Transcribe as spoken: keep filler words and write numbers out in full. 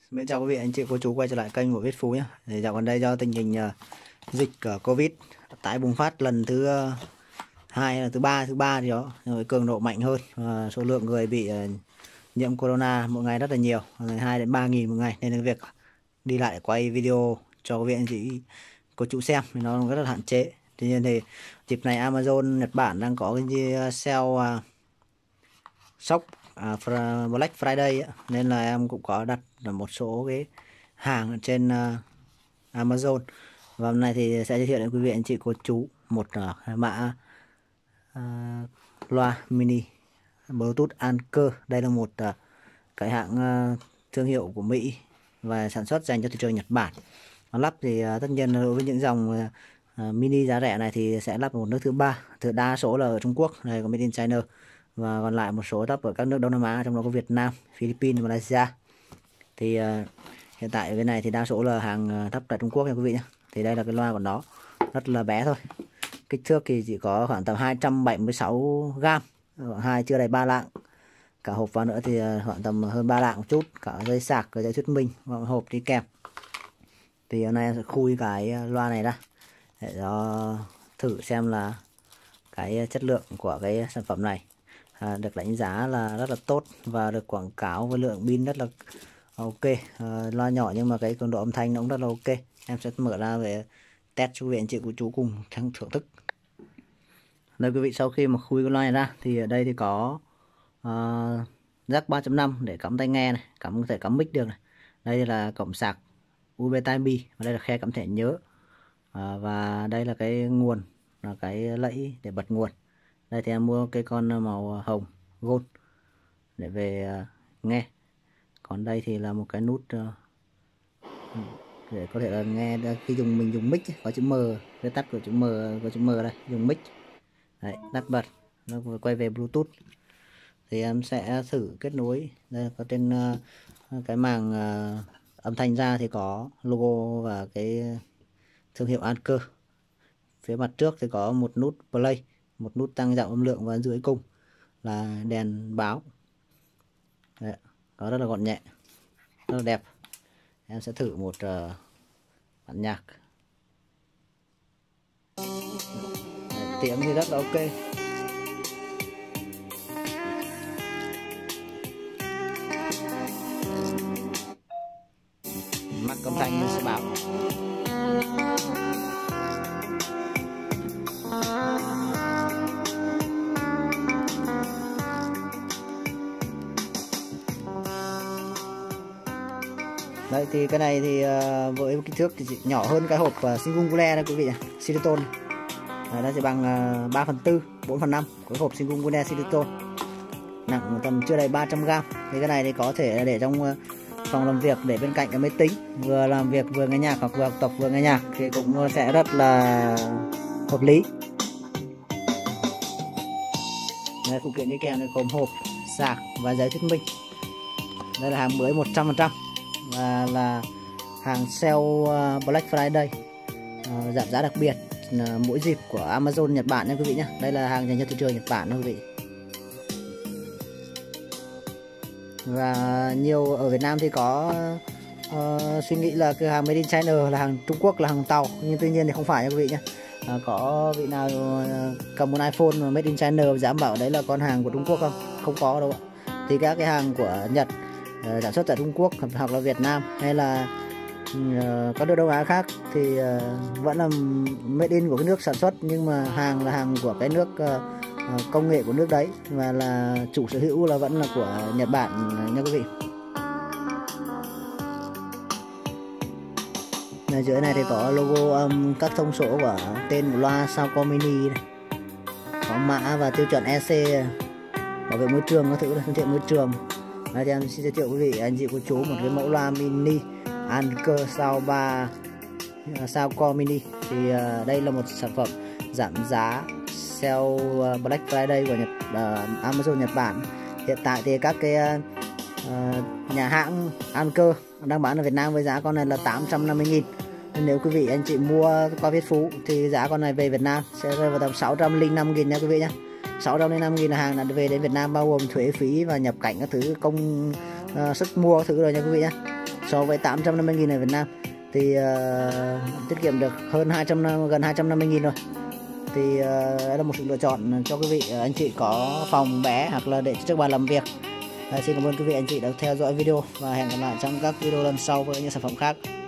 Mến chào quý vị anh chị cô chú quay trở lại kênh của Viết Phú nhé. Thì dạo gần đây do tình hình uh, dịch uh, Covid tái bùng phát lần thứ uh, hai là thứ ba thứ ba gì đó, rồi cường độ mạnh hơn, uh, số lượng người bị uh, nhiễm corona mỗi ngày rất là nhiều, hai đến ba nghìn một ngày, nên cái việc đi lại để quay video cho quý vị anh chị cô chú xem thì nó rất là hạn chế. Tuy nhiên thì dịp này Amazon Nhật Bản đang có cái sale uh, shop À, Black Friday ấy, nên là em cũng có đặt một số cái hàng trên uh, Amazon. Và hôm nay thì sẽ giới thiệu đến quý vị anh chị cô chú một uh, mã uh, loa mini Bluetooth Anker. Đây là một uh, cái hãng uh, thương hiệu của Mỹ và sản xuất dành cho thị trường Nhật Bản. Nó lắp thì uh, tất nhiên đối với những dòng uh, mini giá rẻ này thì sẽ lắp ở một nước thứ ba, từ đa số là ở Trung Quốc, này có Made in China, và còn lại một số lắp ở các nước Đông Nam Á, trong đó có Việt Nam, Philippines, Malaysia. Thì uh, hiện tại bên này thì đa số là hàng uh, lắp tại Trung Quốc nha quý vị nhé. Thì đây là cái loa của nó, rất là bé thôi, kích thước thì chỉ có khoảng tầm hai trăm bảy mươi sáu gam, hai chưa đầy ba lạng, cả hộp vào nữa thì uh, khoảng tầm hơn ba lạng một chút, cả dây sạc, cả dây thuyết minh và hộp đi kèm. Thì hôm nay em sẽ khui cái loa này ra để cho thử xem là cái chất lượng của cái sản phẩm này À, được đánh giá là rất là tốt và được quảng cáo với lượng pin rất là ok. À, loa nhỏ nhưng mà cái cường độ âm thanh nó cũng rất là ok. Em sẽ mở ra về test cho quý vị anh chị của chú cùng thưởng thức. Đây quý vị, sau khi mà khui cái loa này ra thì ở đây thì có uh, jack ba chấm năm để cắm tai nghe này, cắm có thể cắm mic được này. Đây là cổng sạc u ét bê Type B, và đây là khe cắm thẻ nhớ, à, và đây là cái nguồn, là cái lẫy để bật nguồn. Đây thì em mua cái con màu hồng gold để về uh, nghe. Còn đây thì là một cái nút uh, để có thể là nghe khi dùng mình dùng mic, có chữ M, cái tắt của chữ M, có chữ M đây, dùng mic. Đấy, tắt bật, nó quay về Bluetooth. Thì em sẽ thử kết nối. Đây có trên uh, cái màng uh, âm thanh ra thì có logo và cái thương hiệu Anker. Phía mặt trước thì có một nút play, một nút tăng giảm âm lượng, và dưới cùng là đèn báo. Đấy, nó rất là gọn nhẹ, rất là đẹp. Em sẽ thử một uh, bản nhạc. Đấy, tiếng thì rất là ok. Mắc âm thanh sẽ bảo. Đấy thì cái này thì uh, với kích thước thì nhỏ hơn cái hộp uh, Singungule này quý vị, Silicon. Đấy, nó chỉ bằng uh, ba phần tư, bốn phần năm của hộp Singungule Silicon, nặng tầm chưa đầy ba trăm gam. Thì cái này thì có thể để trong uh, phòng làm việc, để bên cạnh cái máy tính, vừa làm việc vừa nghe nhạc, hoặc vừa học tập vừa nghe nhạc thì cũng sẽ rất là hợp lý. Đây, phụ kiện đi kèm này gồm hộp, sạc và giấy thuyết minh. Đây là hàng mới một trăm phần trăm và là hàng sale uh, Black Friday, uh, giảm giá đặc biệt uh, mỗi dịp của Amazon Nhật Bản nha quý vị nhé. Đây là hàng dành cho thị trường Nhật Bản nha quý vị. Và nhiều ở Việt Nam thì có uh, suy nghĩ là cái hàng Made in China là hàng Trung Quốc, là hàng tàu, nhưng tuy nhiên thì không phải nha quý vị nhé. Uh, có vị nào uh, cầm một iPhone mà Made in China dám bảo đấy là con hàng của Trung Quốc không? Không có đâu ạ. Thì các cái hàng của Nhật uh, sản xuất tại Trung Quốc hoặc là Việt Nam hay là uh, các nước Đông Á khác thì uh, vẫn là made in của cái nước sản xuất, nhưng mà hàng là hàng của cái nước uh, công nghệ của nước đấy, và là chủ sở hữu là vẫn là của Nhật Bản nha quý vị. Ở dưới này thì có logo, um, các thông số của tên của loa Soundcore Mini này. Có mã và tiêu chuẩn E C, bảo vệ môi trường, các thứ là thân thiện môi trường. Đây thì em xin giới thiệu quý vị anh chị cô chú một cái mẫu loa mini Anker Sound ba Soundcore Mini. Thì uh, đây là một sản phẩm giảm giá sale Black Friday của Nhật, uh, Amazon Nhật Bản. Hiện tại thì các cái uh, nhà hãng Anker đang bán ở Việt Nam với giá con này là tám trăm năm mươi nghìn. Nên nếu quý vị anh chị mua qua Viết Phú thì giá con này về Việt Nam sẽ rơi vào tầm sáu trăm lẻ năm nghìn nha quý vị nhé. sáu trăm lẻ năm nghìn là hàng đã về đến Việt Nam, bao gồm thuế phí và nhập cảnh các thứ, công uh, sức mua các thứ rồi nha quý vị nhé. so với tám trăm năm mươi nghìn ở Việt Nam thì uh, tiết kiệm được hơn hai trăm, gần hai trăm năm mươi nghìn rồi. Thì uh, đây là một sự lựa chọn cho quý vị uh, anh chị có phòng bé hoặc là để trước bàn làm việc. Uh, xin cảm ơn quý vị anh chị đã theo dõi video và hẹn gặp lại trong các video lần sau với những sản phẩm khác.